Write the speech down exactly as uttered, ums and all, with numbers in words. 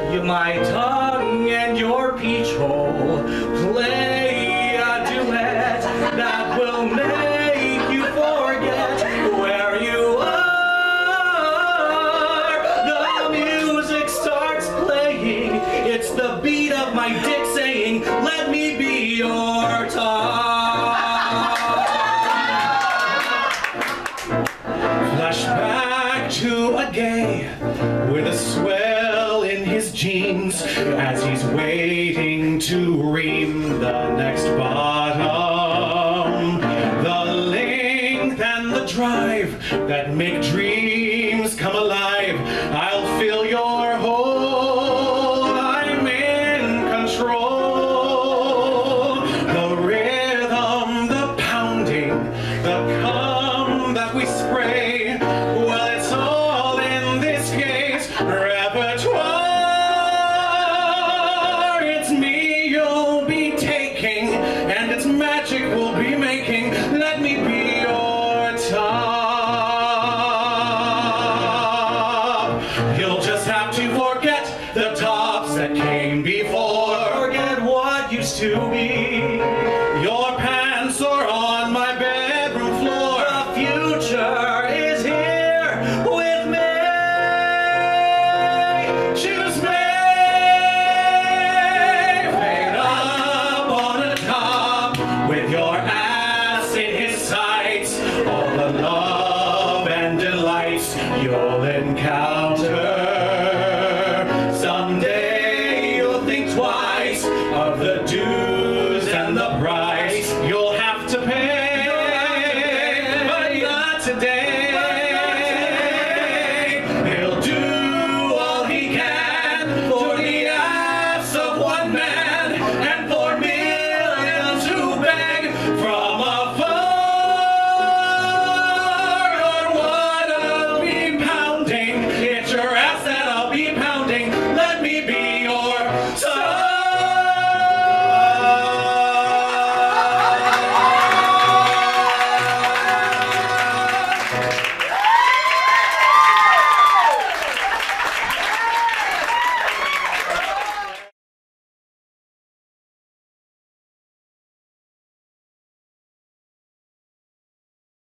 You, my tongue and your peach hole, play a duet that will make you forget where you are. The music starts playing. It's the beat of my dick saying, let me be your tongue. Flashback to a gay with a swell in his jeans as he's waiting to ream the next bottom. The length and the drive that make dreams come alive. I'll fill your hole, I'm in control. The rhythm, the pounding, the cum that we spray, well, it's all in this gay's repertoire. It's me you'll be taking, and it's magic we'll be making. Let me be your top. You'll just have to forget the tops that came before. Forget what used to be.